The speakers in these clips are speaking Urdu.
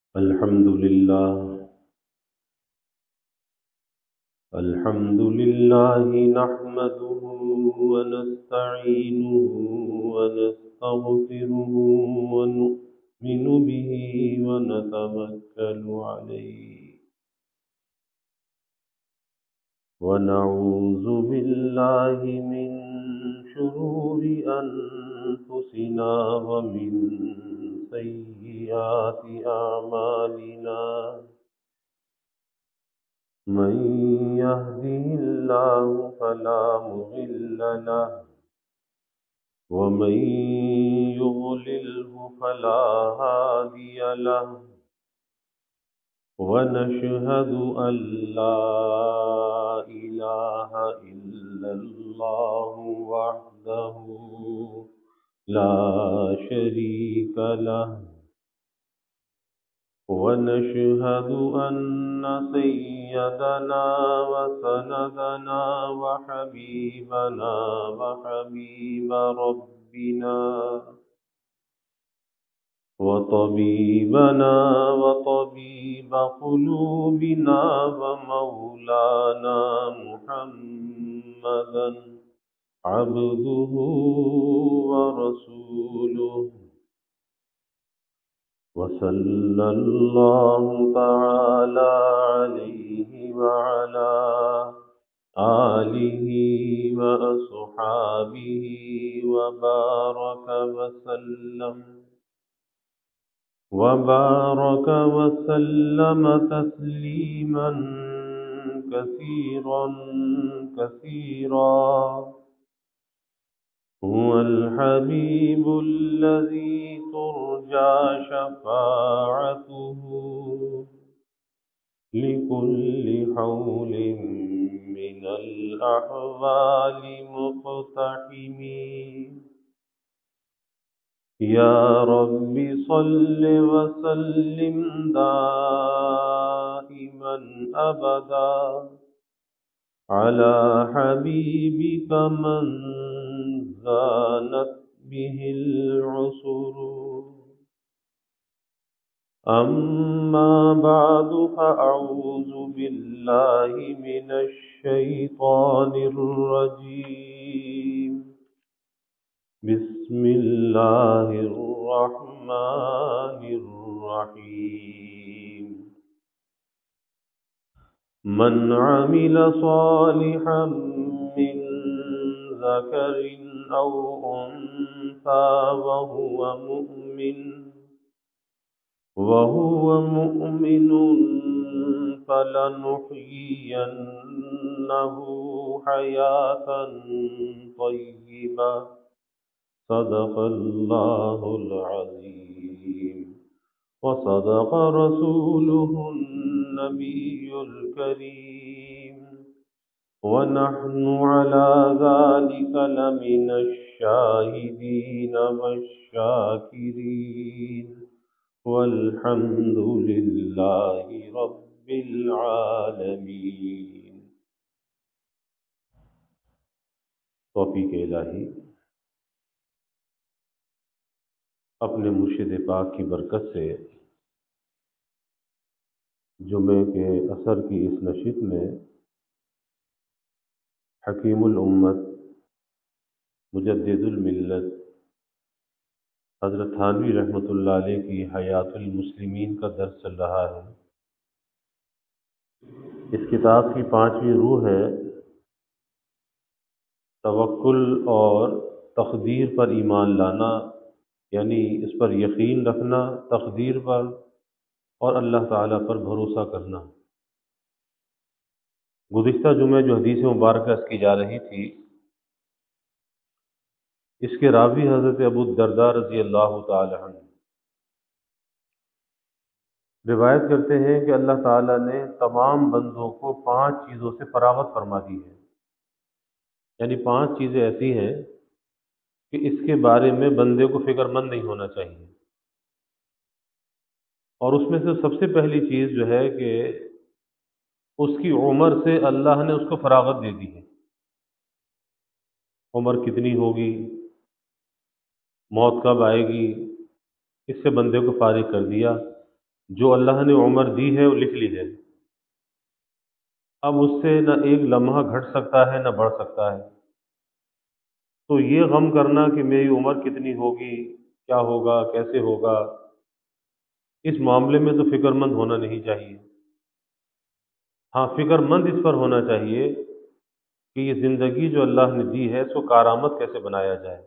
الحمد لله نحمده ونستعينه ونستغفره ونؤمن به ونتوكل عليه ونعوذ بالله من شرور أنفسنا ومن سيئات أعمالنا من يهده الله فلا مضل له ومن يضلله فلا هادي له ونشهد أن لا إله إلا الله وحده لا شريك له ونشهد أن سيدنا وسندنا وحبيبنا وحبيب ربنا وطبيبنا وطبيب قلوبنا ومولانا محمدا عبده ورسوله وصلى الله تعالى عليه وعلى آله وأصحابه وبارك وسلم تسليما كثيرا كثيرا هو الحبيب الذي ترجى شفاعته لكل حول من الأحوال مقتحم يا رب صل وسلم دائما أبدا على حبيبك من زانت به العسر أما بعد فأعوذ بالله من الشيطان الرجيم بسم الله الرحمن الرحيم من عمل صالحا من ذكر أو أنثى وهو مؤمن فلنحيينه حياة طيبة صدق الله العظيم وصدق رسوله النبي الكريم ونحن على ذلك لمن الشاهدين والشاكرين والحمد لله رب العالمين۔ توفیق الہی اپنے مرشد پاک کی برکت سے جمعے کے عصر کی اس نشست میں حکیم الامت مجدد الملت حضرت تھانوی رحمۃ اللہ علیہ کی حیات المسلمین کا درس چل رہا ہے۔ اس کتاب کی 5ویں روح ہے توکل اور تقدیر پر ایمان لانا، یعنی اس پر یقین رکھنا، تقدیر پر اور اللہ تعالیٰ پر بھروسہ کرنا۔ گزشتہ جمعہ جو حدیث مبارکہ اس کی جا رہی تھی، اس کے راوی حضرت ابو الدرداء رضی اللہ تعالی عنہ روایت کرتے ہیں کہ اللہ تعالیٰ نے تمام بندوں کو 5 چیزوں سے فراغت فرما دی ہے، یعنی 5 چیزیں ایسی ہیں کہ اس کے بارے میں بندے کو فکر مند نہیں ہونا چاہیے، اور اس میں سے سب سے پہلی چیز جو ہے کہ اس کی عمر سے اللہ نے اس کو فراغت دے دی ہے۔ عمر کتنی ہوگی، موت کب آئے گی، اس سے بندے کو فارغ کر دیا۔ جو اللہ نے عمر دی ہے وہ لکھ لی ہے، اب اس سے نہ ایک لمحہ گھٹ سکتا ہے نہ بڑھ سکتا ہے۔ تو یہ غم کرنا کہ میری عمر کتنی ہوگی، کیا ہوگا، کیسے ہوگا، اس معاملے میں تو فکر مند ہونا نہیں چاہیے۔ ہاں، فکر مند اس پر ہونا چاہیے کہ یہ زندگی جو اللہ نے دی ہے اس کو کارآمد کیسے بنایا جائے،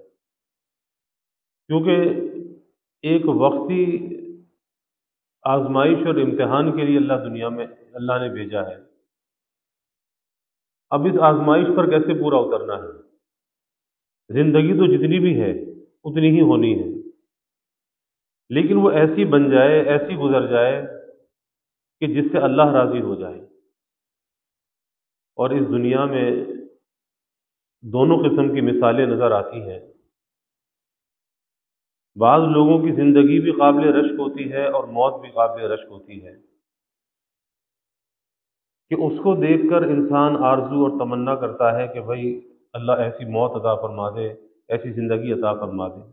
کیونکہ ایک وقتی آزمائش اور امتحان کے لیے اللہ دنیا میں اللہ نے بھیجا ہے۔ اب اس آزمائش پر کیسے پورا اترنا ہے؟ زندگی تو جتنی بھی ہے اتنی ہی ہونی ہے، لیکن وہ ایسی بن جائے، ایسی گزر جائے کہ جس سے اللہ راضی ہو جائے۔ اور اس دنیا میں دونوں قسم کی مثالیں نظر آتی ہیں۔ بعض لوگوں کی زندگی بھی قابل رشک ہوتی ہے اور موت بھی قابل رشک ہوتی ہے، کہ اس کو دیکھ کر انسان آرزو اور تمنا کرتا ہے کہ بھائی اللہ ایسی موت عطا فرما دے، ایسی زندگی عطا فرما دے۔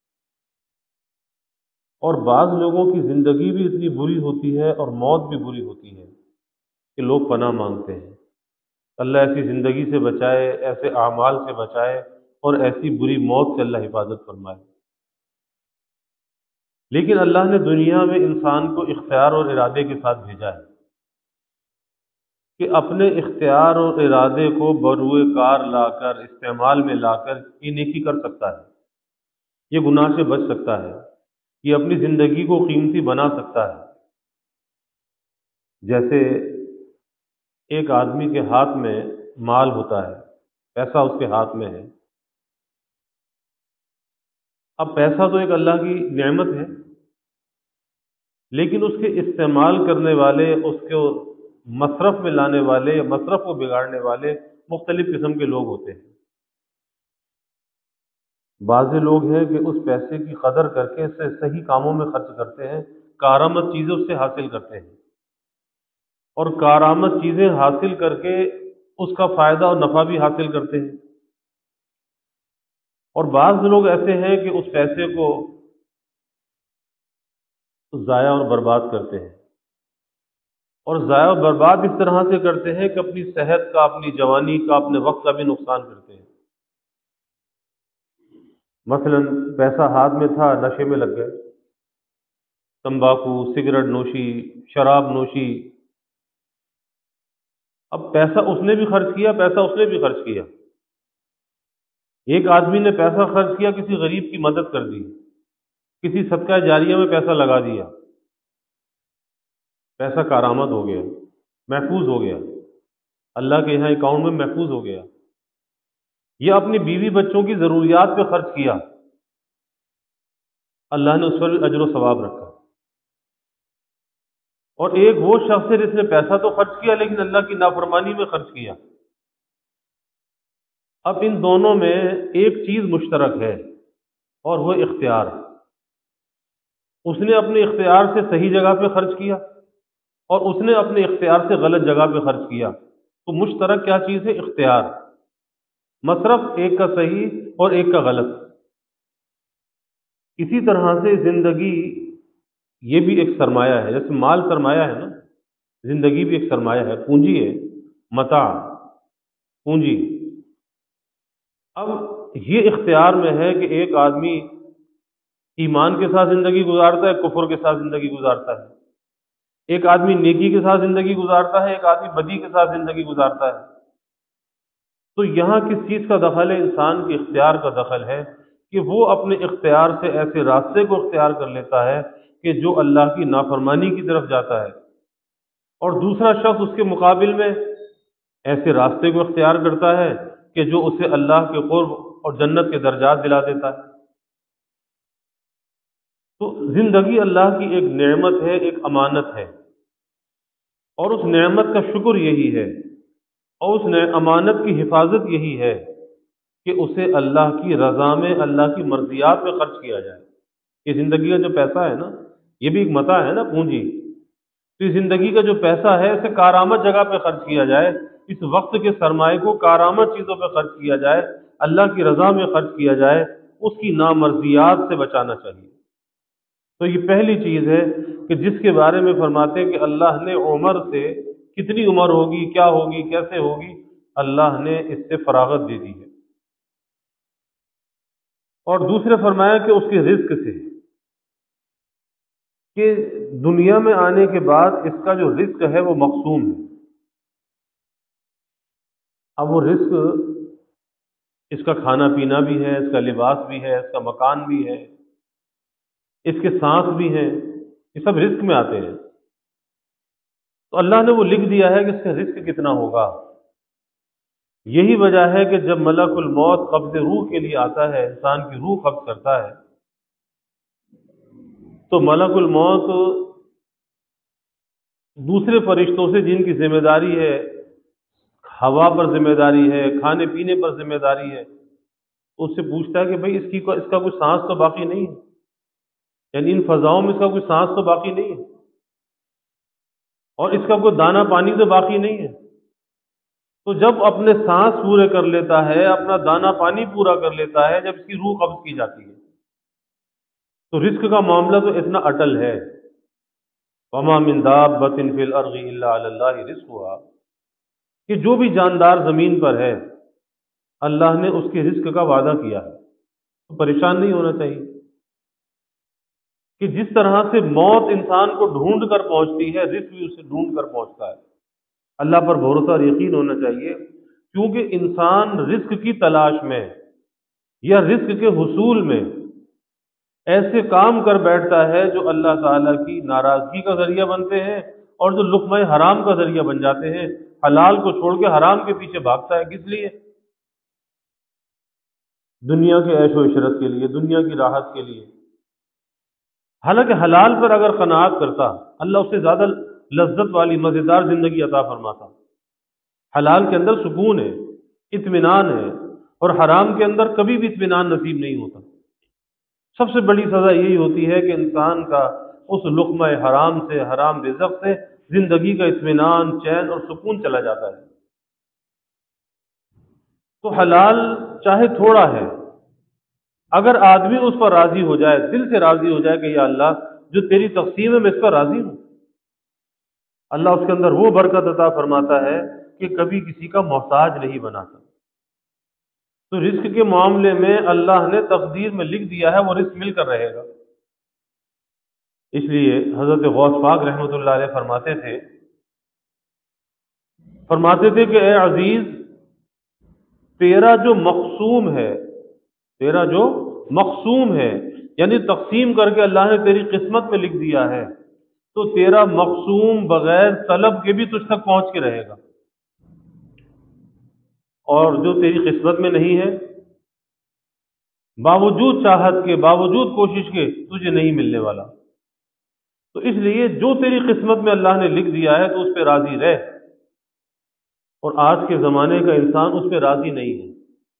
اور بعض لوگوں کی زندگی بھی اتنی بری ہوتی ہے اور موت بھی بری ہوتی ہے کہ لوگ پناہ مانگتے ہیں، اللہ ایسی زندگی سے بچائے، ایسے اعمال سے بچائے اور ایسی بری موت سے اللہ حفاظت فرمائے۔ لیکن اللہ نے دنیا میں انسان کو اختیار اور ارادے کے ساتھ بھیجا ہے کہ اپنے اختیار اور ارادے کو بروئے کار لا کر، استعمال میں لا کر یہ نیکی کر سکتا ہے، یہ گناہ سے بچ سکتا ہے، یہ اپنی زندگی کو قیمتی بنا سکتا ہے۔ جیسے ایک آدمی کے ہاتھ میں مال ہوتا ہے، پیسہ اس کے ہاتھ میں ہے۔ اب پیسہ تو ایک اللہ کی نعمت ہے، لیکن اس کے استعمال کرنے والے، اس کو مصرف میں لانے والے یا مصرف کو بگاڑنے والے مختلف قسم کے لوگ ہوتے ہیں۔ بعض لوگ ہیں کہ اس پیسے کی قدر کر کے اسے صحیح کاموں میں خرچ کرتے ہیں، کارآمد چیزیں اس سے حاصل کرتے ہیں، اور کارآمد چیزیں حاصل کر کے اس کا فائدہ اور نفع بھی حاصل کرتے ہیں۔ اور بعض لوگ ایسے ہیں کہ اس پیسے کو ضائع اور برباد کرتے ہیں، اور ضائع اور برباد اس طرح سے کرتے ہیں کہ اپنی صحت کا، اپنی جوانی کا، اپنے وقت کا بھی نقصان کرتے ہیں۔ مثلا پیسہ ہاتھ میں تھا، نشے میں لگ گئے، تمباکو، سگریٹ نوشی، شراب نوشی۔ اب پیسہ اس نے بھی خرچ کیا، پیسہ اس نے بھی خرچ کیا۔ ایک آدمی نے پیسہ خرچ کیا، کسی غریب کی مدد کر دی، کسی صدقہ جاریہ میں پیسہ لگا دیا، پیسہ کارآمد ہو گیا، محفوظ ہو گیا، اللہ کے یہاں اکاؤنٹ میں محفوظ ہو گیا۔ یہ اپنی بیوی بچوں کی ضروریات پہ خرچ کیا، اللہ نے اس پر بھی اجر و ثواب رکھا۔ اور ایک وہ شخص ہے جس نے پیسہ تو خرچ کیا لیکن اللہ کی نافرمانی میں خرچ کیا۔ اب ان دونوں میں ایک چیز مشترک ہے، اور وہ اختیار۔ اس نے اپنے اختیار سے صحیح جگہ پہ خرچ کیا، اور اس نے اپنے اختیار سے غلط جگہ پہ خرچ کیا۔ تو مشترک کیا چیز ہے؟ اختیار۔ مصرف ایک کا صحیح اور ایک کا غلط۔ اسی طرح سے زندگی یہ بھی ایک سرمایہ ہے، جیسے مال سرمایہ ہے نا، زندگی بھی ایک سرمایہ ہے، پونجی ہے، متاع، پونجی۔ اب یہ اختیار میں ہے کہ ایک آدمی ایمان کے ساتھ زندگی گزارتا ہے، کفر کے ساتھ زندگی گزارتا ہے، ایک آدمی نیکی کے ساتھ زندگی گزارتا ہے، ایک آدمی بدی کے ساتھ زندگی گزارتا ہے۔ تو یہاں کس چیز کا دخل ہے؟ انسان کے اختیار کا دخل ہے، کہ وہ اپنے اختیار سے ایسے راستے کو اختیار کر لیتا ہے کہ جو اللہ کی نافرمانی کی طرف جاتا ہے، اور دوسرا شخص اس کے مقابل میں ایسے راستے کو اختیار کرتا ہے کہ جو اسے اللہ کے قرب اور جنت کے درجات دلا دیتا ہے۔ تو زندگی اللہ کی ایک نعمت ہے، ایک امانت ہے، اور اس نعمت کا شکر یہی ہے، اور اس امانت کی حفاظت یہی ہے کہ اسے اللہ کی رضا میں، اللہ کی مرضیات میں خرچ کیا جائے۔ یہ زندگی کا جو پیسہ ہے نا، یہ بھی ایک متاع ہے نا، پونجی۔ تو اس زندگی کا جو پیسہ ہے اسے کارآمد جگہ پہ خرچ کیا جائے، اس وقت کے سرمائے کو کارآمد چیزوں پہ خرچ کیا جائے، اللہ کی رضا میں خرچ کیا جائے، اس کی نامرضیات سے بچانا چاہیے۔ تو یہ پہلی چیز ہے کہ جس کے بارے میں فرماتے ہیں کہ اللہ نے عمر سے، کتنی عمر ہوگی، کیا ہوگی، کیسے ہوگی، اللہ نے اس سے فراغت دے دی ہے۔ اور دوسرے فرمایا کہ اس کے رزق سے، کہ دنیا میں آنے کے بعد اس کا جو رزق ہے وہ مقسوم ہے۔ اب وہ رزق، اس کا کھانا پینا بھی ہے، اس کا لباس بھی ہے، اس کا مکان بھی ہے، اس کے سانس بھی ہیں، یہ سب رزق میں آتے ہیں۔ تو اللہ نے وہ لکھ دیا ہے کہ اس کا رزق کتنا ہوگا۔ یہی وجہ ہے کہ جب ملک الموت قبض روح کے لیے آتا ہے، انسان کی روح قبض کرتا ہے، تو ملک الموت دوسرے فرشتوں سے جن کی ذمہ داری ہے، ہوا پر ذمہ داری ہے، کھانے پینے پر ذمہ داری ہے، اس سے پوچھتا ہے کہ بھئی اس کا کوئی سانس تو باقی نہیں ہے، یعنی ان فضاؤں میں اس کا کوئی سانس تو باقی نہیں ہے، اور اس کا کوئی دانہ پانی تو باقی نہیں ہے۔ تو جب اپنے سانس پورے کر لیتا ہے، اپنا دانہ پانی پورا کر لیتا ہے، جب اس کی روح قبض کی جاتی ہے، تو رزق کا معاملہ تو اتنا اٹل ہے۔ وَمَا مِن دَابَّةٍ فِي الْأَرْضِ إِلَّا عَلَى اللَّهِ رِزْقُهَا، کہ جو بھی جاندار زمین پر ہے، اللہ نے اس کے رزق کا وعدہ کیا ہے، تو پریشان نہیں ہونا چاہیے کہ جس طرح سے موت انسان کو ڈھونڈ کر پہنچتی ہے، رزق بھی اسے ڈھونڈ کر پہنچتا ہے۔ اللہ پر بھروسہ اور یقین ہونا چاہیے، کیونکہ انسان رزق کی تلاش میں یا رزق کے حصول میں ایسے کام کر بیٹھتا ہے جو اللہ تعالیٰ کی ناراضگی کا ذریعہ بنتے ہیں، اور جو لقمہ حرام کا ذریعہ بن جاتے ہیں۔ حلال کو چھوڑ کے حرام کے پیچھے بھاگتا ہے، کس لیے؟ دنیا کے عیش و عشرت کے لیے، دنیا کی راحت کے لیے۔ حالانکہ حلال پر اگر قناعت کرتا، اللہ اس سے زیادہ لذت والی مزیدار زندگی عطا فرماتا۔ حلال کے اندر سکون ہے، اطمینان ہے، اور حرام کے اندر کبھی بھی اطمینان نصیب نہیں ہوتا۔ سب سے بڑی سزا یہی ہوتی ہے کہ انسان کا اس لقمہ حرام سے، حرام رزق سے زندگی کا اطمینان، چین اور سکون چلا جاتا ہے۔ تو حلال چاہے تھوڑا ہے، اگر آدمی اس پر راضی ہو جائے، دل سے راضی ہو جائے کہ یا اللہ جو تیری تقسیم ہے میں اس پر راضی ہوں، اللہ اس کے اندر وہ برکت عطا فرماتا ہے کہ کبھی کسی کا محتاج نہیں بناتا۔ تو رزق کے معاملے میں اللہ نے تقدیر میں لکھ دیا ہے، وہ رزق مل کر رہے گا۔ اس لیے حضرت غوث پاک رحمۃ اللہ علیہ فرماتے تھے کہ اے عزیز، تیرا جو مقسوم ہے، تیرا جو مقسوم ہے، یعنی تقسیم کر کے اللہ نے تیری قسمت میں لکھ دیا ہے، تو تیرا مقسوم بغیر طلب کے بھی تجھ تک پہنچ کے رہے گا، اور جو تیری قسمت میں نہیں ہے، باوجود چاہت کے، باوجود کوشش کے، تجھے نہیں ملنے والا۔ تو اس لیے جو تیری قسمت میں اللہ نے لکھ دیا ہے تو اس پہ راضی رہ۔ اور آج کے زمانے کا انسان اس پہ راضی نہیں ہے،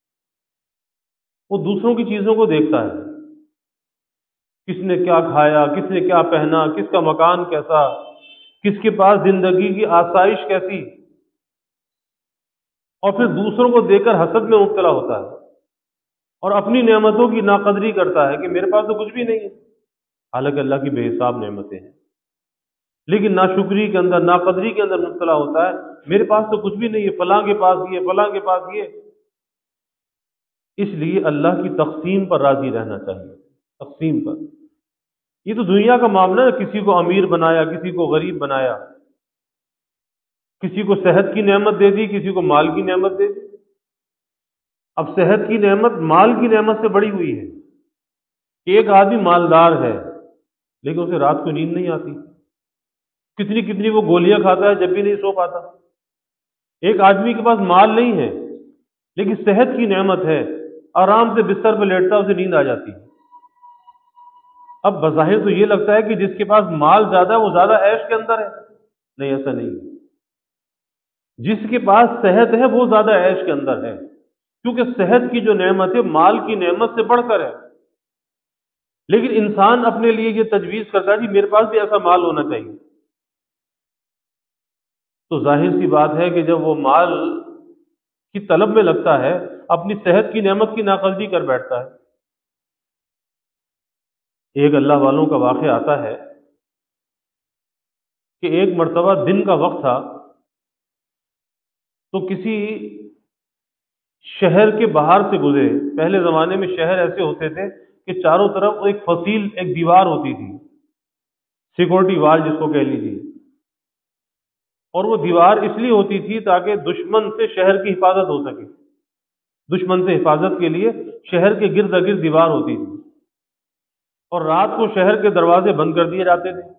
وہ دوسروں کی چیزوں کو دیکھتا ہے، کس نے کیا کھایا، کس نے کیا پہنا، کس کا مکان کیسا، کس کے پاس زندگی کی آسائش کیسی، اور پھر دوسروں کو دیکھ کر حسد میں مبتلا ہوتا ہے، اور اپنی نعمتوں کی ناقدری کرتا ہے کہ میرے پاس تو کچھ بھی نہیں ہے، حالانکہ اللہ کی بے حساب نعمتیں ہیں، لیکن ناشکری کے اندر، ناقدری کے اندر مبتلا ہوتا ہے، میرے پاس تو کچھ بھی نہیں ہے، فلاں کے پاس یہ، فلاں کے پاس یہ۔ اس لیے اللہ کی تقسیم پر راضی رہنا چاہیے، تقسیم پر۔ یہ تو دنیا کا معاملہ ہے، کسی کو امیر بنایا، کسی کو غریب بنایا، کسی کو صحت کی نعمت دے دی، کسی کو مال کی نعمت دے دی۔ اب صحت کی نعمت مال کی نعمت سے بڑی ہوئی ہے کہ ایک آدمی مالدار ہے لیکن اسے رات کو نیند نہیں آتی، کتنی کتنی وہ گولیاں کھاتا ہے جب بھی نہیں سو پاتا۔ ایک آدمی کے پاس مال نہیں ہے لیکن صحت کی نعمت ہے، آرام سے بستر پہ لیٹتا ہے، اسے نیند آ جاتی ہے۔ اب بظاہر تو یہ لگتا ہے کہ جس کے پاس مال زیادہ ہے وہ زیادہ عیش کے اندر ہے، نہیں، ایسا نہیں ہے۔ جس کے پاس صحت ہے وہ زیادہ عیش کے اندر ہے، کیونکہ صحت کی جو نعمت ہے مال کی نعمت سے بڑھ کر ہے۔ لیکن انسان اپنے لیے یہ تجویز کرتا ہے کہ میرے پاس بھی ایسا مال ہونا چاہیے، تو ظاہر سی بات ہے کہ جب وہ مال کی طلب میں لگتا ہے، اپنی صحت کی نعمت کی ناقدری کر بیٹھتا ہے۔ ایک اللہ والوں کا واقعہ آتا ہے کہ ایک مرتبہ دن کا وقت تھا، تو کسی شہر کے باہر سے گزرے۔ پہلے زمانے میں شہر ایسے ہوتے تھے کہ چاروں طرف ایک فصیل ایک دیوار ہوتی تھی، سیکورٹی وال جس کو کہہ لیجیے، اور وہ دیوار اس لیے ہوتی تھی تاکہ دشمن سے شہر کی حفاظت ہو سکے۔ دشمن سے حفاظت کے لیے شہر کے گرد گرد دیوار ہوتی تھی، اور رات کو شہر کے دروازے بند کر دیے جاتے تھے۔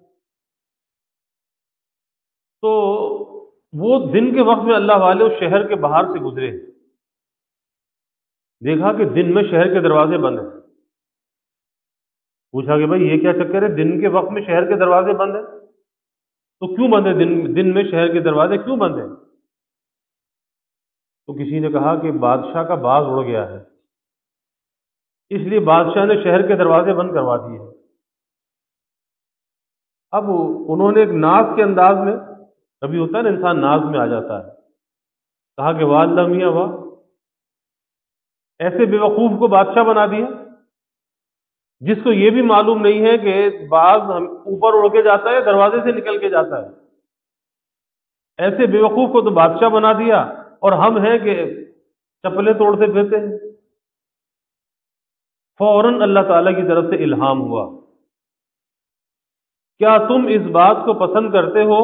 تو وہ دن کے وقت میں اللہ والے اس شہر کے باہر سے گزرے، دیکھا کہ دن میں شہر کے دروازے بند ہیں۔ پوچھا کہ بھائی یہ کیا چکر ہے، دن کے وقت میں شہر کے دروازے بند ہیں؟ تو کیوں بند ہے دن میں شہر کے دروازے کیوں بند ہیں؟ تو کسی نے کہا کہ بادشاہ کا باز اڑ گیا ہے، اس لیے بادشاہ نے شہر کے دروازے بند کروا دیے ہیں۔ اب انہوں نے ایک ناز کے انداز میں، کبھی ہوتا ہے نا انسان ناز میں آ جاتا ہے، کہا کہ واہ اللہ میاں واہ، ایسے بیوقوف کو بادشاہ بنا دیا جس کو یہ بھی معلوم نہیں ہے کہ باز اوپر اڑ کے جاتا ہے دروازے سے نکل کے جاتا ہے۔ ایسے بیوقوف کو تو بادشاہ بنا دیا، اور ہم ہیں کہ چپلیں توڑتے پھرتے ہیں۔ فوراً اللہ تعالیٰ کی طرف سے الہام ہوا، کیا تم اس بات کو پسند کرتے ہو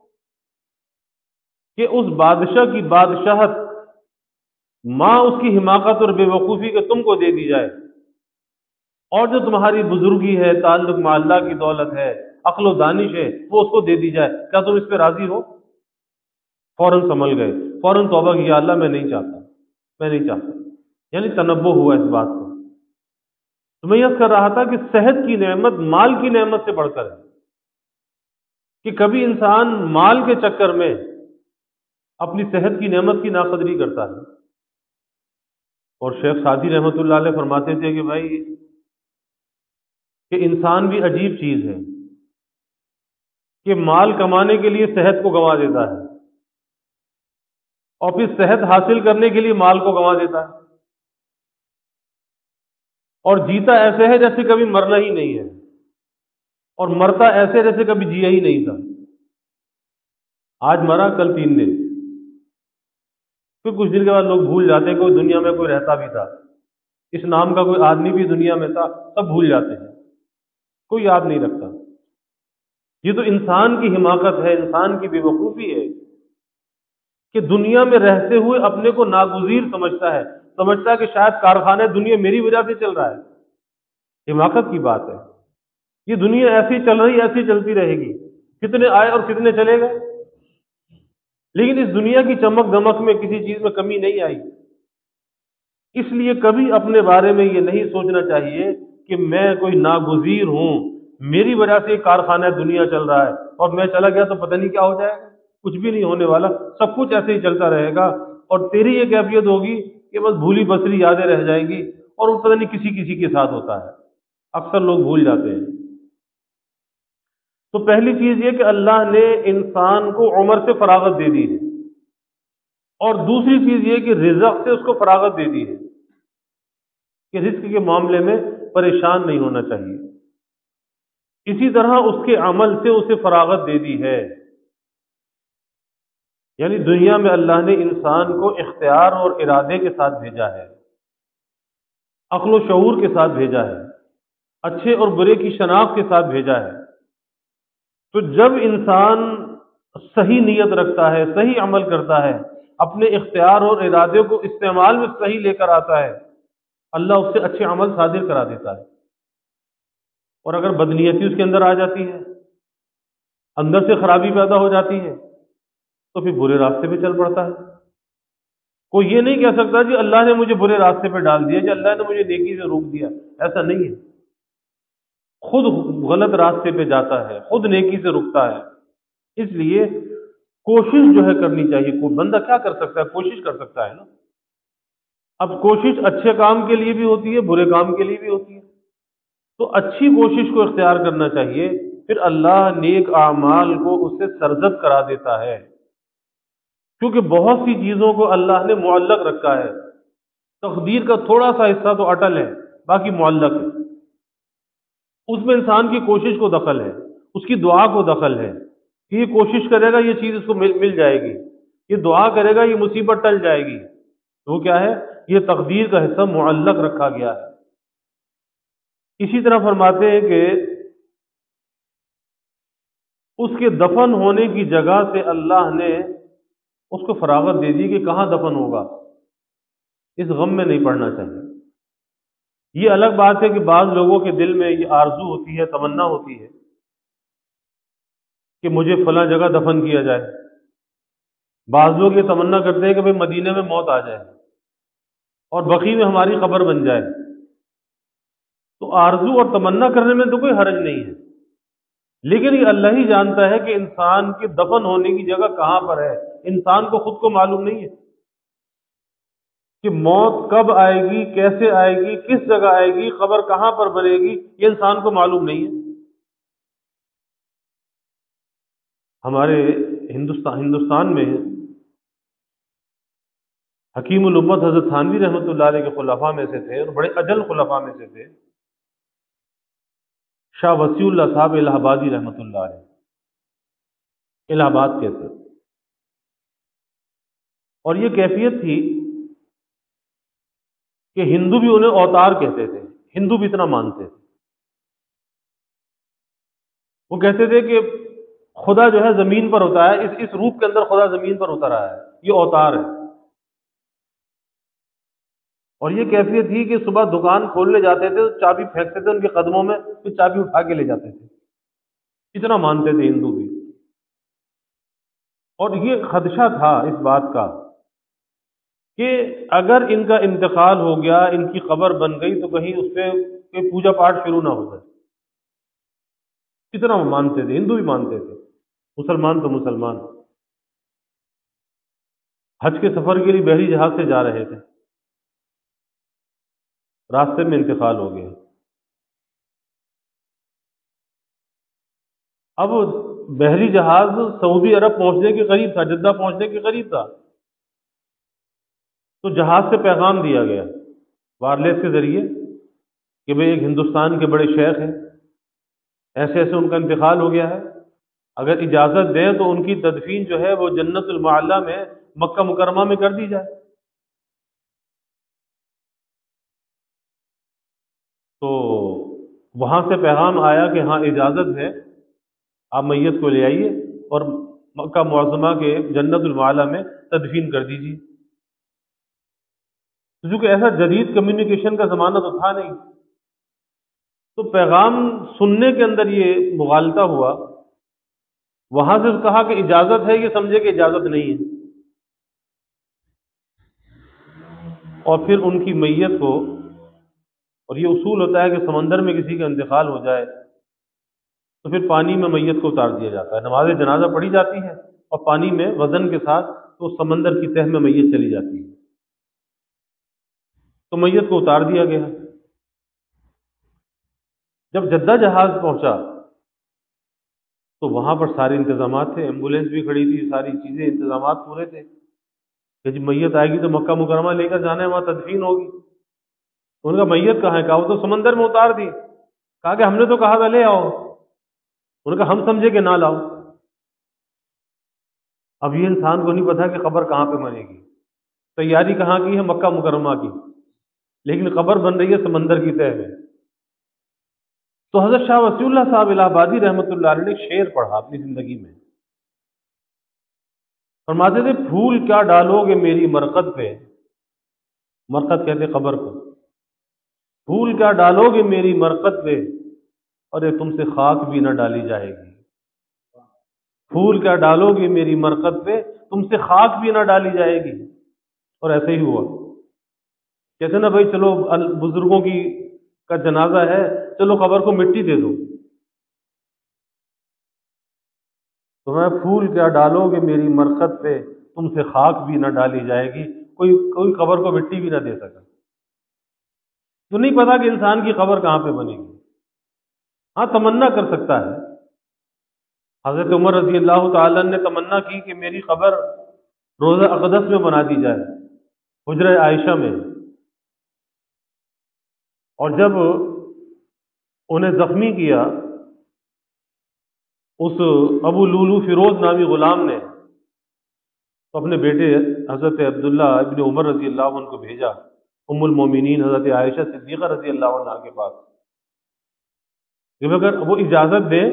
کہ اس بادشاہ کی بادشاہت ماں اس کی حماقت اور بے وقوفی کو تم کو دے دی جائے، اور جو تمہاری بزرگی ہے، تعلق مع اللہ کی دولت ہے، عقل و دانش ہے، وہ اس کو دے دی جائے؟ کیا تم اس پہ راضی ہو؟ فوراً سنبھل گئے، فوراً توبہ کیا، اللہ میں نہیں چاہتا، میں نہیں چاہتا۔ یعنی تنبہ ہوا اس بات کو۔ تو میں یہ کر رہا تھا کہ صحت کی نعمت مال کی نعمت سے بڑھ کر ہے، کہ کبھی انسان مال کے چکر میں اپنی صحت کی نعمت کی ناقدری کرتا ہے۔ اور شیخ سعدی رحمۃ اللہ علیہ فرماتے تھے کہ بھائی کہ انسان بھی عجیب چیز ہے کہ مال کمانے کے لیے صحت کو گنوا دیتا ہے، اور پھر صحت حاصل کرنے کے لیے مال کو گنوا دیتا ہے، اور جیتا ایسے ہے جیسے کبھی مرنا ہی نہیں ہے، اور مرتا ایسے جیسے کبھی جیا ہی نہیں تھا۔ آج مرا کل 3 دن، پھر کچھ دن کے بعد لوگ بھول جاتے ہیں کہ دنیا میں کوئی رہتا بھی تھا، اس نام کا کوئی آدمی بھی دنیا میں تھا، سب بھول جاتے ہیں، کوئی یاد نہیں رکھتا۔ یہ تو انسان کی حماقت ہے، انسان کی بے وقوفی ہے کہ دنیا میں رہتے ہوئے اپنے کو ناگزیر سمجھتا ہے، سمجھتا ہے کہ شاید کارخانہ دنیا میری وجہ سے چل رہا ہے۔ حماقت کی بات ہے۔ یہ دنیا ایسی چل رہی، ایسی چلتی رہے گی، کتنے آئے اور کتنے چلے گئے، لیکن اس دنیا کی چمک دمک میں کسی چیز میں کمی نہیں آئی۔ اس لیے کبھی اپنے بارے میں یہ نہیں سوچنا چاہیے کہ میں کوئی ناگزیر ہوں، میری وجہ سے کارخانہ دنیا چل رہا ہے، اور میں چلا گیا تو پتہ نہیں کیا ہو جائے گا۔ کچھ بھی نہیں ہونے والا، سب کچھ ایسے ہی چلتا رہے گا، اور تیری یہ کیفیت ہوگی کہ بس بھولی بسری یادیں رہ جائیں گی، اور وہ پتہ نہیں کسی کسی کے ساتھ ہوتا ہے، اکثر لوگ بھول جاتے ہیں۔ تو پہلی چیز یہ کہ اللہ نے انسان کو عمر سے فراغت دے دی ہے، اور دوسری چیز یہ کہ رزق سے اس کو فراغت دے دی ہے، کہ رزق کے معاملے میں پریشان نہیں ہونا چاہیے۔ اسی طرح اس کے عمل سے اسے فراغت دے دی ہے، یعنی دنیا میں اللہ نے انسان کو اختیار اور ارادے کے ساتھ بھیجا ہے، عقل و شعور کے ساتھ بھیجا ہے، اچھے اور برے کی شناخت کے ساتھ بھیجا ہے۔ تو جب انسان صحیح نیت رکھتا ہے، صحیح عمل کرتا ہے، اپنے اختیار اور ارادے کو استعمال میں صحیح لے کر آتا ہے، اللہ اس سے اچھے عمل صادر کرا دیتا ہے۔ اور اگر بدنیتی اس کے اندر آ جاتی ہے، اندر سے خرابی پیدا ہو جاتی ہے، تو پھر برے راستے پہ چل پڑتا ہے۔ کوئی یہ نہیں کہہ سکتا جی اللہ نے مجھے برے راستے پہ ڈال دیا، جی اللہ نے مجھے نیکی سے روک دیا، ایسا نہیں ہے۔ خود غلط راستے پہ جاتا ہے، خود نیکی سے رکتا ہے۔ اس لیے کوشش جو ہے کرنی چاہیے۔ کوئی بندہ کیا کر سکتا ہے؟ کوشش کر سکتا ہے نا۔ اب کوشش اچھے کام کے لیے بھی ہوتی ہے، برے کام کے لیے بھی ہوتی ہے۔ تو اچھی کوشش کو اختیار کرنا چاہیے، پھر اللہ نیک اعمال کو اس سے سرزد کرا دیتا ہے، کیونکہ بہت سی چیزوں کو اللہ نے معلق رکھا ہے۔ تقدیر کا تھوڑا سا حصہ تو اٹل ہے، باقی معلق ہے۔ اس میں انسان کی کوشش کو دخل ہے، اس کی دعا کو دخل ہے کہ یہ کوشش کرے گا یہ چیز اس کو مل جائے گی، یہ دعا کرے گا یہ مصیبت ٹل جائے گی، تو وہ کیا ہے؟ یہ تقدیر کا حصہ معلق رکھا گیا ہے۔ اسی طرح فرماتے ہیں کہ اس کے دفن ہونے کی جگہ سے اللہ نے اس کو فراغت دے دی کہ کہاں دفن ہوگا، اس غم میں نہیں پڑنا چاہیے۔ یہ الگ بات ہے کہ بعض لوگوں کے دل میں یہ آرزو ہوتی ہے، تمنا ہوتی ہے کہ مجھے فلاں جگہ دفن کیا جائے۔ بعض لوگ یہ تمنا کرتے ہیں کہ بھئی مدینے میں موت آ جائے اور بقیع میں ہماری قبر بن جائے۔ تو آرزو اور تمنا کرنے میں تو کوئی حرج نہیں ہے، لیکن یہ اللہ ہی جانتا ہے کہ انسان کے دفن ہونے کی جگہ کہاں پر ہے۔ انسان کو خود کو معلوم نہیں ہے کہ موت کب آئے گی، کیسے آئے گی، کس جگہ آئے گی، قبر کہاں پر بنے گی، یہ انسان کو معلوم نہیں ہے۔ ہمارے ہندوستان میں حکیم الامت حضرت تھانوی رحمۃ اللہ علیہ کے خلفاء میں سے تھے، اور بڑے اجل خلفاء میں سے تھے، شاہ وسیع اللہ صاحب الہ آبادی رحمۃ اللہ علیہ، الہ آباد کے تھے۔ اور یہ کیفیت تھی کہ ہندو بھی انہیں اوتار کہتے تھے، ہندو بھی اتنا مانتے تھے۔ وہ کہتے تھے کہ خدا جو ہے زمین پر ہوتا ہے، اس روپ کے اندر خدا زمین پر اتر آیا ہے، یہ اوتار ہے۔ اور یہ کیفیت تھی کہ صبح دکان کھولنے جاتے تھے تو چابی پھینکتے تھے ان کے قدموں میں، پھر چابی اٹھا کے لے جاتے تھے، اتنا مانتے تھے ہندو بھی۔ اور یہ خدشہ تھا اس بات کا کہ اگر ان کا انتقال ہو گیا، ان کی قبر بن گئی، تو کہیں اس پہ کوئی پوجا پاٹ شروع نہ ہو جائے۔ اتنا وہ مانتے تھے، ہندو بھی مانتے تھے، مسلمان تو مسلمان۔ حج کے سفر کے لیے بحری جہاز سے جا رہے تھے، راستے میں انتقال ہو گیا۔ اب بحری جہاز سعودی عرب پہنچنے کے قریب تھا، جدہ پہنچنے کے قریب تھا، تو جہاز سے پیغام دیا گیا وائرلیس کے ذریعے کہ بھئی ایک ہندوستان کے بڑے شیخ ہیں، ایسے ایسے ان کا انتقال ہو گیا ہے، اگر اجازت دیں تو ان کی تدفین جو ہے وہ جنت المعلی میں مکہ مکرمہ میں کر دی جائے۔ تو وہاں سے پیغام آیا کہ ہاں اجازت ہے، آپ میت کو لے آئیے اور مکہ معظمہ کے جنت المعلی میں تدفین کر دیجیے۔ کیونکہ ایسا جدید کمیونیکیشن کا زمانہ تو تھا نہیں، تو پیغام سننے کے اندر یہ مغالطہ ہوا، وہاں سے کہا کہ اجازت ہے، یہ سمجھے کہ اجازت نہیں ہے، اور پھر ان کی میت کو، اور یہ اصول ہوتا ہے کہ سمندر میں کسی کا انتقال ہو جائے تو پھر پانی میں میت کو اتار دیا جاتا ہے، نماز جنازہ پڑھی جاتی ہے اور پانی میں وزن کے ساتھ تو سمندر کی تہہ میں میت چلی جاتی ہے، تو میت کو اتار دیا گیا۔ جب جدہ جہاز پہنچا تو وہاں پر سارے انتظامات تھے، ایمبولینس بھی کھڑی تھی، ساری چیزیں انتظامات پورے تھے کہ جب میت آئے گی تو مکہ مکرمہ لے کر جانا ہے، وہاں تدفین ہوگی۔ ان کا میت کہاں ہے؟ کہا وہ تو سمندر میں اتار دی۔ کہا کہ ہم نے تو کہا تھا لے آؤ، ان کا ہم سمجھے کہ نہ لاؤ۔ اب یہ انسان کو نہیں پتا کہ قبر کہاں پہ بنے گی، تیاری کہاں کی ہے؟ مکہ مکرمہ کی، لیکن قبر بن رہی ہے سمندر کی تہہ میں۔ تو حضرت شاہ وسیع اللہ صاحب الہ آبادی رحمۃ اللہ علیہ نے شعر پڑھا اپنی زندگی میں، فرماتے تھے پھول کیا ڈالو گے میری مرقد پہ، مرقد کہتے قبر کو، پھول کیا ڈالو گے میری مرقد پہ، اور تم سے خاک بھی نہ ڈالی جائے گی، پھول کیا ڈالو گے میری مرقد پہ، تم سے خاک بھی نہ ڈالی جائے گی۔ اور ایسے ہی ہوا، کہتے نا بھائی چلو بزرگوں کی کا جنازہ ہے، چلو قبر کو مٹی دے دو، تو میں پھول کیا ڈالو گے میری مرقد پہ، تم سے خاک بھی نہ ڈالی جائے گی، کوئی قبر کو مٹی بھی نہ دے سکا۔ تو نہیں پتا کہ انسان کی قبر کہاں پہ بنے گی، ہاں تمنا کر سکتا ہے۔ حضرت عمر رضی اللہ تعالیٰ نے تمنا کی کہ میری قبر روضہ اقدس میں بنا دی جائے، حجرہ عائشہ میں، اور جب انہیں زخمی کیا اس ابو لولو فیروز نامی غلام نے، تو اپنے بیٹے حضرت عبداللہ ابن عمر رضی اللہ عنہ کو بھیجا ام المومنین حضرت عائشہ صدیقہ رضی اللہ عنہ کے پاس کہ اگر وہ اجازت دیں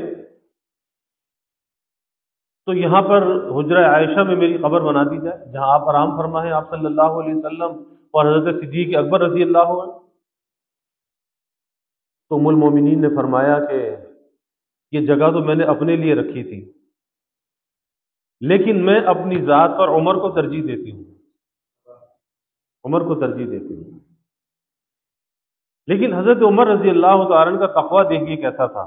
تو یہاں پر حجرہ عائشہ میں میری قبر بنا دی جائے، جہاں آپ آرام فرمائیں آپ صلی اللہ علیہ وسلم اور حضرت صدیق اکبر رضی اللہ عنہ۔ تو ام المومنین نے فرمایا کہ یہ جگہ تو میں نے اپنے لیے رکھی تھی، لیکن میں اپنی ذات پر عمر کو ترجیح دیتی ہوں، عمر کو ترجیح دیتی ہوں۔ لیکن حضرت عمر رضی اللہ تعالیٰ عنہ کا تقویٰ دیکھیے کیسا تھا۔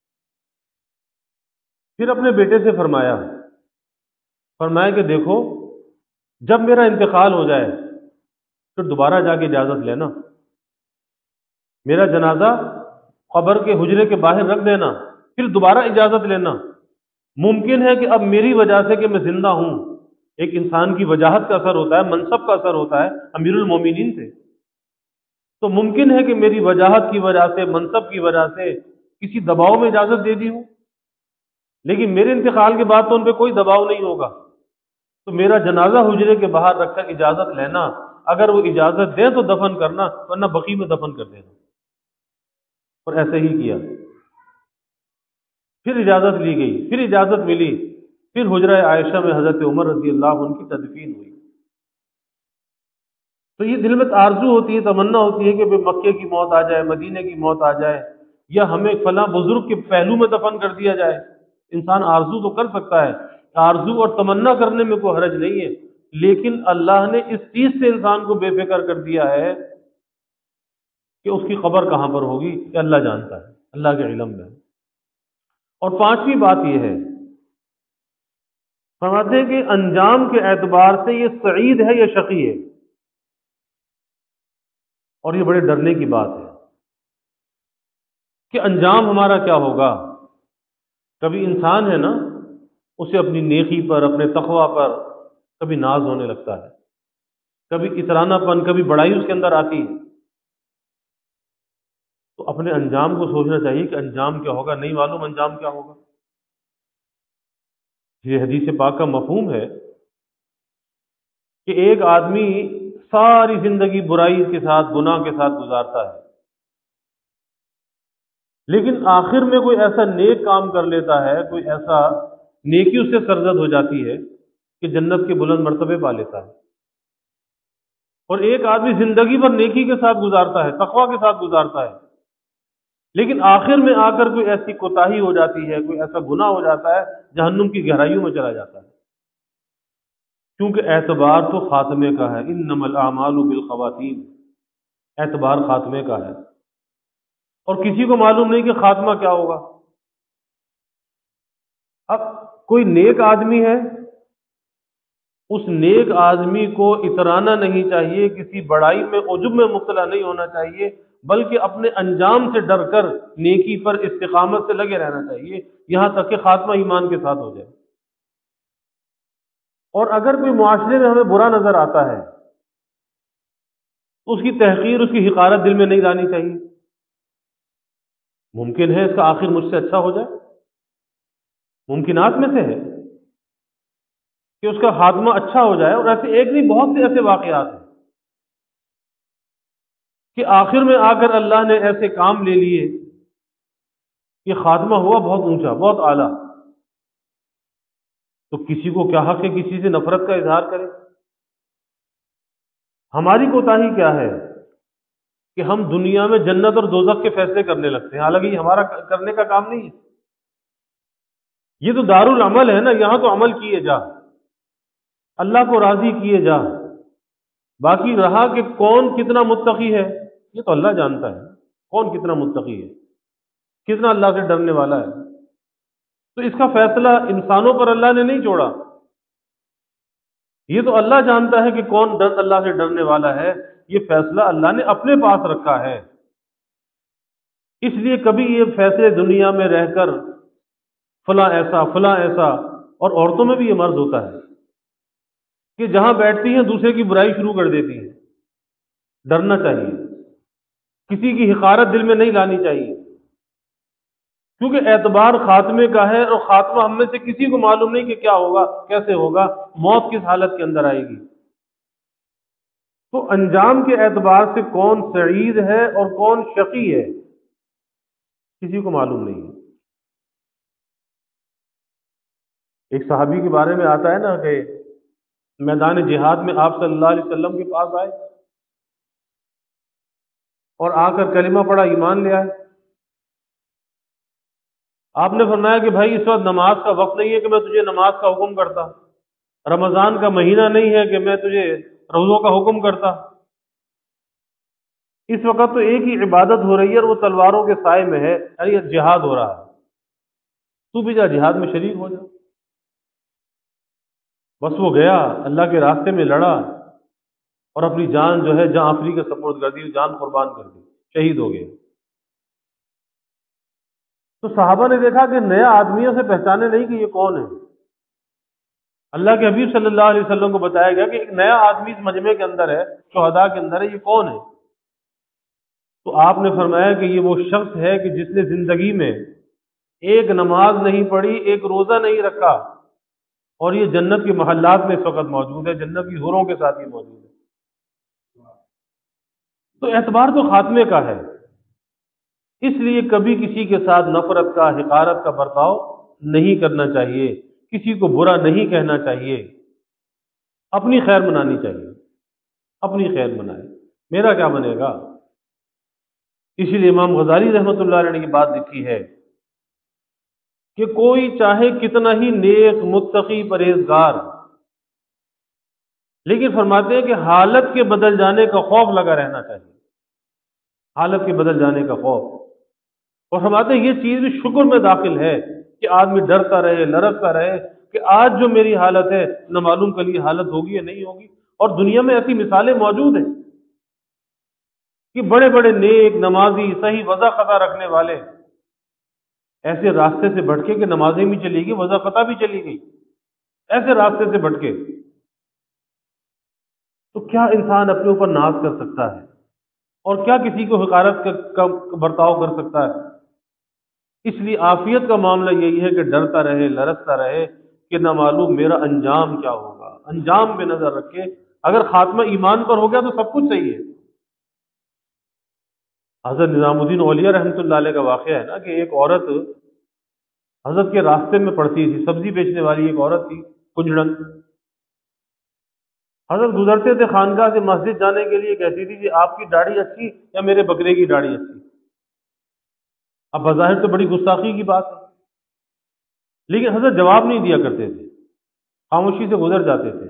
پھر اپنے بیٹے سے فرمایا کہ دیکھو جب میرا انتقال ہو جائے پھر دوبارہ جا کے اجازت لینا، میرا جنازہ قبر کے حجرے کے باہر رکھ دینا، پھر دوبارہ اجازت لینا۔ ممکن ہے کہ اب میری وجہ سے کہ میں زندہ ہوں، ایک انسان کی وجاہت کا اثر ہوتا ہے، منصب کا اثر ہوتا ہے، امیر المومنین تھے، تو ممکن ہے کہ میری وجاہت کی وجہ سے، منصب کی وجہ سے کسی دباؤ میں اجازت دے دی ہوں، لیکن میرے انتقال کے بعد تو ان پہ کوئی دباؤ نہیں ہوگا، تو میرا جنازہ حجرے کے باہر رکھ کر اجازت لینا، اگر وہ اجازت دیں تو دفن کرنا، ورنہ بقیع میں دفن کر دینا۔ اور ایسے ہی کیا، پھر اجازت لی گئی، پھر اجازت ملی، پھر حجرہ عائشہ میں حضرت عمر رضی اللہ عنہ کی تدفین ہوئی۔ تو یہ دل میں آرزو ہوتی ہے، تمنا ہوتی ہے کہ مکے کی موت آ جائے، مدینے کی موت آ جائے، یا ہمیں فلاں بزرگ کے پہلو میں دفن کر دیا جائے۔ انسان آرزو تو کر سکتا ہے، آرزو اور تمنا کرنے میں کوئی حرج نہیں ہے، لیکن اللہ نے اس چیز سے انسان کو بے فکر کر دیا ہے کہ اس کی قبر کہاں پر ہوگی، کہ اللہ جانتا ہے، اللہ کے علم میں۔ اور پانچویں بات یہ ہے، فرماتے ہیں کہ انجام کے اعتبار سے یہ سعید ہے یا شقی ہے، اور یہ بڑے ڈرنے کی بات ہے کہ انجام ہمارا کیا ہوگا۔ کبھی انسان ہے نا، اسے اپنی نیکی پر، اپنے تقوی پر کبھی ناز ہونے لگتا ہے، کبھی اترانا پن، کبھی بڑائی اس کے اندر آتی ہے، تو اپنے انجام کو سوچنا چاہیے کہ انجام کیا ہوگا، نہیں معلوم انجام کیا ہوگا۔ یہ حدیث پاک کا مفہوم ہے کہ ایک آدمی ساری زندگی برائی کے ساتھ، گناہ کے ساتھ گزارتا ہے، لیکن آخر میں کوئی ایسا نیک کام کر لیتا ہے، کوئی ایسا نیکی اس سے سرزد ہو جاتی ہے کہ جنت کے بلند مرتبے پا لیتا ہے۔ اور ایک آدمی زندگی بھر نیکی کے ساتھ گزارتا ہے، تقوی کے ساتھ گزارتا ہے، لیکن آخر میں آ کر کوئی ایسی کوتاہی ہو جاتی ہے، کوئی ایسا گناہ ہو جاتا ہے، جہنم کی گہرائیوں میں چلا جاتا ہے۔ کیونکہ اعتبار تو خاتمے کا ہے، انما الاعمال بالخواتیم، اعتبار خاتمے کا ہے، اور کسی کو معلوم نہیں کہ خاتمہ کیا ہوگا۔ اب کوئی نیک آدمی ہے، اس نیک آدمی کو اترانا نہیں چاہیے، کسی بڑائی میں، عجب میں مبتلا نہیں ہونا چاہیے، بلکہ اپنے انجام سے ڈر کر نیکی پر استقامت سے لگے رہنا چاہیے، یہاں تک کہ خاتمہ ایمان کے ساتھ ہو جائے۔ اور اگر کوئی معاشرے میں ہمیں برا نظر آتا ہے تو اس کی تحقیر، اس کی حقارت دل میں نہیں لانی چاہیے۔ ممکن ہے اس کا آخر مجھ سے اچھا ہو جائے، ممکنات میں سے ہے کہ اس کا خاتمہ اچھا ہو جائے، اور ایسے ایک نہیں، بہت سے ایسے واقعات ہیں کہ آخر میں آ کر اللہ نے ایسے کام لے لیے کہ خاتمہ ہوا بہت اونچا، بہت اعلیٰ۔ تو کسی کو کیا حق ہے کسی سے نفرت کا اظہار کرے؟ ہماری کوتاہی کیا ہے کہ ہم دنیا میں جنت اور دوزخ کے فیصلے کرنے لگتے ہیں، حالانکہ یہ ہمارا کرنے کا کام نہیں ہے، یہ تو دار العمل ہے نا، یہاں تو عمل کیے جا، اللہ کو راضی کیے جا، باقی رہا کہ کون کتنا متقی ہے یہ تو اللہ جانتا ہے، کون کتنا متقی ہے، کتنا اللہ سے ڈرنے والا ہے۔ تو اس کا فیصلہ انسانوں پر اللہ نے نہیں چھوڑا، یہ تو اللہ جانتا ہے کہ کون اللہ سے ڈرنے والا ہے، یہ فیصلہ اللہ نے اپنے پاس رکھا ہے۔ اس لیے کبھی یہ فیصلے دنیا میں رہ کر فلاں ایسا، فلاں ایسا، اور عورتوں میں بھی یہ مرض ہوتا ہے کہ جہاں بیٹھتی ہیں دوسرے کی برائی شروع کر دیتی ہیں۔ ڈرنا چاہیے، کسی کی حقارت دل میں نہیں لانی چاہیے، کیونکہ اعتبار خاتمے کا ہے، اور خاتمہ ہم میں سے کسی کو معلوم نہیں کہ کیا ہوگا، کیسے ہوگا، موت کس حالت کے اندر آئے گی۔ تو انجام کے اعتبار سے کون سعید ہے اور کون شقی ہے، کسی کو معلوم نہیں ہے۔ ایک صحابی کے بارے میں آتا ہے نا کہ میدان جہاد میں آپ صلی اللہ علیہ وسلم کے پاس آئے اور آ کر کلمہ پڑھا، ایمان لے آئے۔ آپ نے فرمایا کہ بھائی اس وقت نماز کا وقت نہیں ہے کہ میں تجھے نماز کا حکم کرتا، رمضان کا مہینہ نہیں ہے کہ میں تجھے روزوں کا حکم کرتا، اس وقت تو ایک ہی عبادت ہو رہی ہے اور وہ تلواروں کے سائے میں ہے، یعنی جہاد ہو رہا ہے، تو بھی جا جہاد میں شریک ہو جا۔ بس وہ گیا، اللہ کے راستے میں لڑا، اور اپنی جان جو ہے جان آفری کے سپرد کر دی، جان قربان کر دی، شہید ہو گئے۔ تو صحابہ نے دیکھا کہ نیا آدمیوں سے پہچانے نہیں کہ یہ کون ہے۔ اللہ کے حبیب صلی اللہ علیہ وسلم کو بتایا گیا کہ ایک نیا آدمی اس مجمع کے اندر ہے، شہداء کے اندر ہے، یہ کون ہے؟ تو آپ نے فرمایا کہ یہ وہ شخص ہے کہ جس نے زندگی میں ایک نماز نہیں پڑھی، ایک روزہ نہیں رکھا، اور یہ جنت کے محلات میں اس وقت موجود ہے، جنت کی حوروں کے ساتھ ہی موجود ہے۔ تو اعتبار تو خاتمے کا ہے، اس لیے کبھی کسی کے ساتھ نفرت کا، حقارت کا برتاؤ نہیں کرنا چاہیے، کسی کو برا نہیں کہنا چاہیے، اپنی خیر منانی چاہیے، اپنی خیر منائے، میرا کیا بنے گا۔ اسی لیے امام غزالی رحمۃ اللہ علیہ نے یہ بات لکھی ہے کہ کوئی چاہے کتنا ہی نیک، متقی، پرہیزگار، لیکن فرماتے ہیں کہ حالت کے بدل جانے کا خوف لگا رہنا چاہیے، حالت کے بدل جانے کا خوف۔ اور فرماتے ہیں یہ چیز بھی شکر میں داخل ہے کہ آدمی ڈرتا رہے، لرزتا رہے کہ آج جو میری حالت ہے نہ معلوم کل یہ حالت ہوگی یا نہیں ہوگی۔ اور دنیا میں ایسی مثالیں موجود ہیں کہ بڑے بڑے نیک، نمازی، صحیح وضع قضا رکھنے والے ایسے راستے سے بھٹکے کہ نمازیں بھی چلی گئی، وضع قضا بھی چلی گئی، ایسے راستے سے بھٹکے۔ تو کیا انسان اپنے اوپر ناز کر سکتا ہے، اور کیا کسی کو حقارت کا برتاؤ کر سکتا ہے؟ اس لیے عافیت کا معاملہ یہی ہے کہ ڈرتا رہے، لرزتا رہے کہ نہ معلوم میرا انجام کیا ہوگا، انجام پہ نظر رکھے۔ اگر خاتمہ ایمان پر ہو گیا تو سب کچھ صحیح ہے۔ حضرت نظام الدین اولیاء رحمۃ اللہ علیہ کا واقعہ ہے نا کہ ایک عورت حضرت کے راستے میں پڑتی تھی، سبزی بیچنے والی ایک عورت تھی، کنجڑن۔ حضرت گزرتے تھے خانقاہ سے مسجد جانے کے لیے، کہتی تھی کہ آپ کی داڑھی اچھی یا میرے بکرے کی داڑھی اچھی؟ اب بظاہر تو بڑی گستاخی کی بات ہے، لیکن حضرت جواب نہیں دیا کرتے تھے، خاموشی سے گزر جاتے تھے۔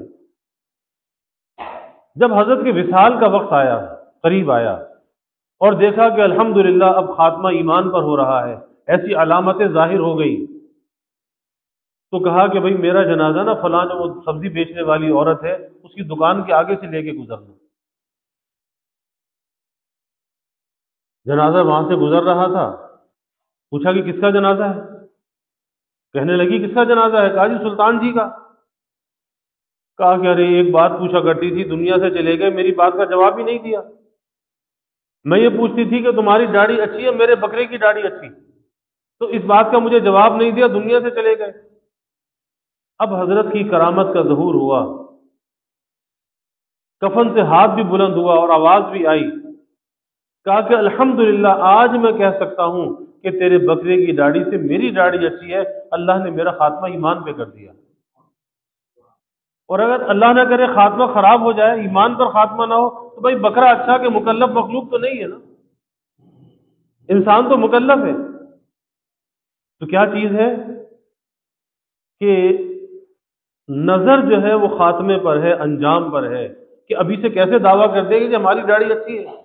جب حضرت کے وصال کا وقت آیا، قریب آیا، اور دیکھا کہ الحمدللہ اب خاتمہ ایمان پر ہو رہا ہے، ایسی علامتیں ظاہر ہو گئی، تو کہا کہ بھئی میرا جنازہ نا فلاں جو وہ سبزی بیچنے والی عورت ہے اس کی دکان کے آگے سے لے کے گزرنا۔ جنازہ وہاں سے گزر رہا تھا، پوچھا کہ کس کا جنازہ ہے؟ کہنے لگی کس کا جنازہ ہے؟ کہا جی سلطان جی کا۔ کہا کہ ارے ایک بات پوچھا کرتی تھی، دنیا سے چلے گئے، میری بات کا جواب ہی نہیں دیا۔ میں یہ پوچھتی تھی کہ تمہاری داڑھی اچھی ہے، میرے بکرے کی داڑھی اچھی، تو اس بات کا مجھے جواب نہیں دیا، دنیا سے چلے گئے۔ اب حضرت کی کرامت کا ظہور ہوا، کفن سے ہاتھ بھی بلند ہوا اور آواز بھی آئی، کہا کہ الحمدللہ آج میں کہہ سکتا ہوں کہ تیرے بکرے کی داڑھی سے میری داڑھی اچھی ہے، اللہ نے میرا خاتمہ ایمان پہ کر دیا۔ اور اگر اللہ نہ کرے خاتمہ خراب ہو جائے، ایمان پر خاتمہ نہ ہو، تو بھائی بکرا اچھا کہ مکلف مخلوق تو نہیں ہے نا، انسان تو مکلف ہے۔ تو کیا چیز ہے کہ نظر جو ہے وہ خاتمے پر ہے، انجام پر ہے، کہ ابھی سے کیسے دعویٰ کر دے گی کہ ہماری داڑھی اچھی ہے۔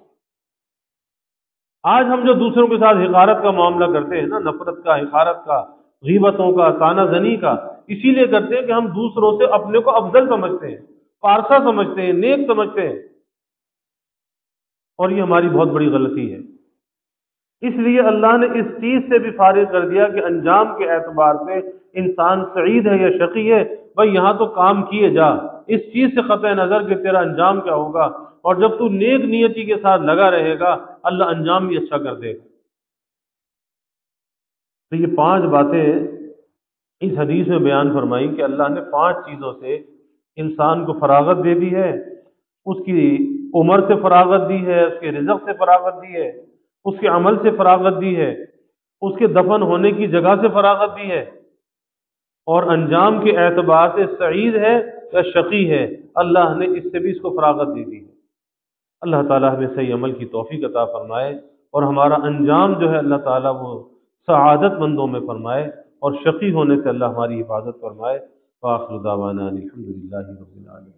آج ہم جو دوسروں کے ساتھ حقارت کا معاملہ کرتے ہیں نا، نفرت کا، حقارت کا، غیبتوں کا، طعنہ زنی کا، اسی لیے کرتے ہیں کہ ہم دوسروں سے اپنے کو افضل سمجھتے ہیں، پارسا سمجھتے ہیں، نیک سمجھتے ہیں، اور یہ ہماری بہت بڑی غلطی ہے۔ اس لیے اللہ نے اس چیز سے بھی فارغ کر دیا کہ انجام کے اعتبار سے انسان سعید ہے یا شقی ہے، بھائی یہاں تو کام کیے جا، اس چیز سے قطع نظر کہ تیرا انجام کیا ہوگا، اور جب تو نیک نیتی کے ساتھ لگا رہے گا اللہ انجام بھی اچھا کر دے گا۔ تو یہ 5 باتیں اس حدیث میں بیان فرمائی کہ اللہ نے 5 چیزوں سے انسان کو فراغت دے دی ہے، اس کی عمر سے فراغت دی ہے، اس کے رزق سے فراغت دی ہے، اس کے عمل سے فراغت دی ہے، اس کے دفن ہونے کی جگہ سے فراغت دی ہے، اور انجام کے اعتبار سے سعید ہے یا شقی ہے، اللہ نے اس سے بھی اس کو فراغت دے دی ہے۔ اللہ تعالیٰ ہمیں صحیح عمل کی توفیق عطا فرمائے، اور ہمارا انجام جو ہے اللہ تعالیٰ وہ سعادت مندوں میں فرمائے، اور شقی ہونے سے اللہ ہماری حفاظت فرمائے۔ وآخر دعوانا ان الحمدللہ رب العالمین۔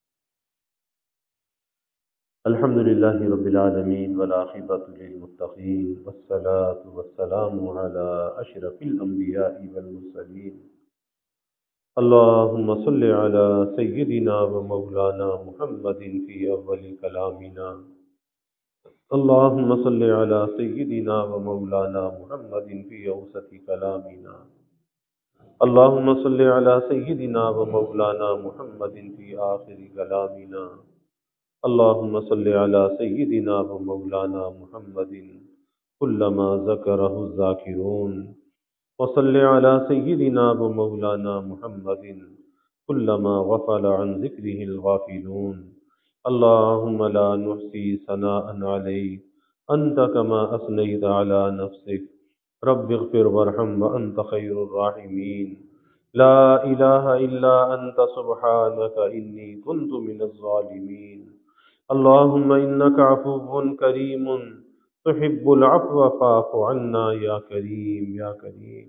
الحمد للہ رب العالمین والعاقبۃ للمتقین والصلاة والسلام علی اشرف الانبیاء والمرسلین۔ اللہم صل علی سیدنا و مولانا محمد فی اول کلامنا۔ اللہم صل علی سیدنا و مولانا محمد فی اوسط کلامنا۔ اللہم صل علی سیدنا و مولانا محمد فی آخر کلامنا۔ اللہم صل علی سیدنا و مولانا محمد کلما ذکرہ الذاکرون، وصل علی سیدنا و مولانا محمد کلما غفل عن ذکرہ الغافلون۔ اللہم لا نحصی ثناء علیک انت کما اثنیت علی نفسک، رب اغفر وارحم وانت خیر الراحمین۔ لا الہ الا انت سبحانک انی کنت من الظالمین۔ اللہم انک عفو کریم تحب العفو فاعف عنا یا کریم یا کریم۔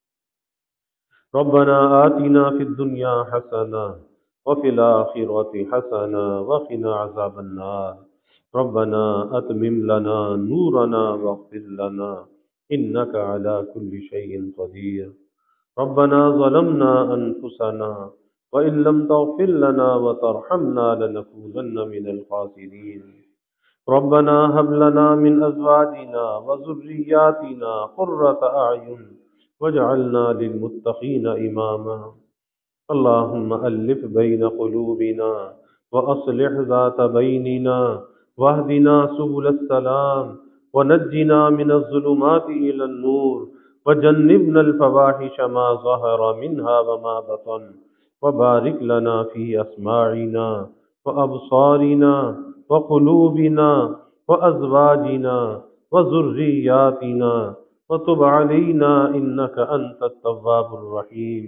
ربنا آتنا فی الدنیا حسنہ وفی الآخرۃ حسنہ وقنا عذاب النار۔ ربنا اتمم لنا نورنا واغفر لنا انک علی کل شیء قدیر۔ ربنا ظلمنا انفسنا وإن لم تغفر لنا وترحمنا لنكونن من الخاسرين۔ ربنا هب لنا من أزواجنا وذرياتنا قرة أعين واجعلنا للمتقين إماما۔ اللهم ألف بين قلوبنا وأصلح ذات بيننا واهدنا سبل السلام ونجنا من الظلمات إلى النور وجنبنا الفواحش ما ظهر منها وما بطن، وبارك لنا في أسماعنا وأبصارنا وقلوبنا وأزواجنا وذرياتنا، وتب علينا إنك أنت التواب الرحيم۔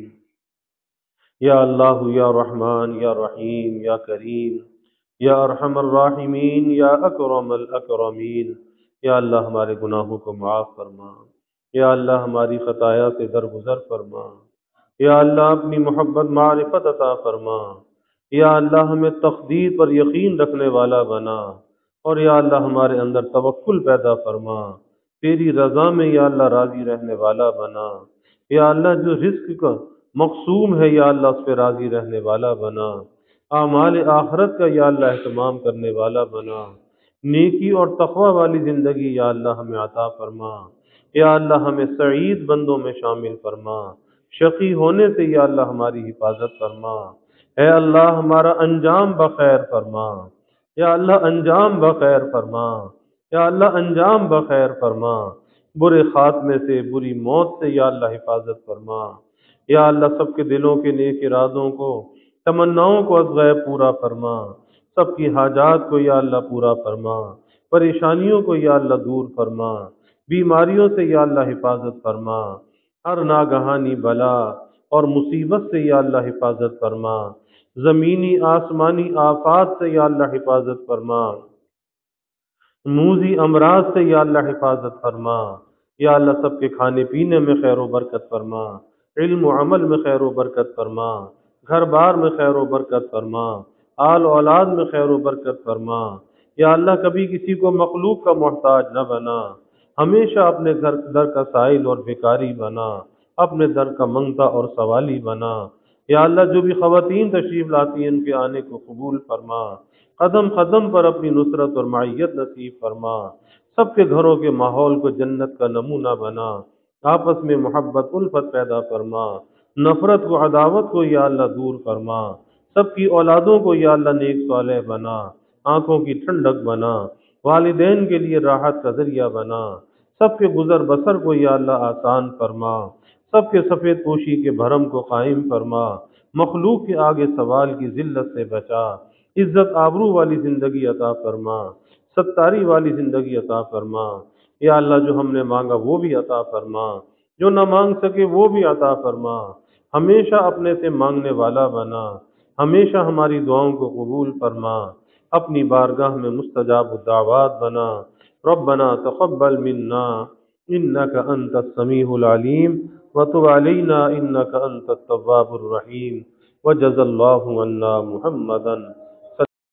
یا اللہ یا رحمان یا رحیم یا کریم یا ارحم الراحمین یا اکرم الاکرمین، یا اللہ ہمارے گناہوں کو معاف فرما، یا اللہ ہماری خطایا سے درگزر فرما، یا اللہ اپنی محبت معرفت عطا فرما، یا اللہ ہمیں تقدیر پر یقین رکھنے والا بنا، اور یا اللہ ہمارے اندر توکل پیدا فرما، تیری رضا میں یا اللہ راضی رہنے والا بنا، یا اللہ جو رزق کا مقسوم ہے یا اللہ اس پہ راضی رہنے والا بنا، اعمال آخرت کا یا اللہ اہتمام کرنے والا بنا، نیکی اور تقوی والی زندگی یا اللہ ہمیں عطا فرما، یا اللہ ہمیں سعید بندوں میں شامل فرما، شقی ہونے سے یا اللہ ہماری حفاظت فرما، اے اللہ ہمارا انجام بخیر فرما، یا اللہ انجام بخیر فرما، یا اللہ انجام بخیر فرما، برے خاتمے سے بری موت سے یا اللہ حفاظت فرما، یا اللہ سب کے دلوں کے نیک ارادوں کو تمناؤں کو از غیب پورا فرما، سب کی حاجات کو یا اللہ پورا فرما، پریشانیوں کو یا اللہ دور فرما، بیماریوں سے یا اللہ حفاظت فرما، ہر ناگہانی بلا اور مصیبت سے یا اللہ حفاظت فرما، زمینی آسمانی آفات سے یا اللہ حفاظت فرما، موذی امراض سے یا اللہ حفاظت فرما، یا اللہ سب کے کھانے پینے میں خیر و برکت فرما، علم و عمل میں خیر و برکت فرما، گھر بار میں خیر و برکت فرما، آل اولاد میں خیر و برکت فرما، یا اللہ کبھی کسی کو مخلوق کا محتاج نہ بنا، ہمیشہ اپنے در کا سائل اور بھکاری بنا، اپنے در کا منگتا اور سوالی بنا، یا اللہ جو بھی خواتین تشریف لاتی ہیں ان کے آنے کو قبول فرما، قدم قدم پر اپنی نصرت اور معیت نصیب فرما، سب کے گھروں کے ماحول کو جنت کا نمونہ بنا، آپس میں محبت الفت پیدا فرما، نفرت کو عداوت کو یا اللہ دور فرما، سب کی اولادوں کو یا اللہ نیک صالح بنا، آنکھوں کی ٹھنڈک بنا، والدین کے لیے راحت کا ذریعہ بنا، سب کے گزر بسر کو یا اللہ آسان فرما، سب کے سفید پوشی کے بھرم کو قائم فرما، مخلوق کے آگے سوال کی ذلت سے بچا، عزت آبرو والی زندگی عطا فرما، ستاری والی زندگی عطا فرما۔ یا اللہ جو ہم نے مانگا وہ بھی عطا فرما، جو نہ مانگ سکے وہ بھی عطا فرما، ہمیشہ اپنے سے مانگنے والا بنا، ہمیشہ ہماری دعاؤں کو قبول فرما، اپنی بارگاہ میں مستجاب الدعوات بنا۔ ربنا تقبل منا انك انت السميع العليم وتب علينا انك انت التواب الرحيم وجزى الله عنا محمدا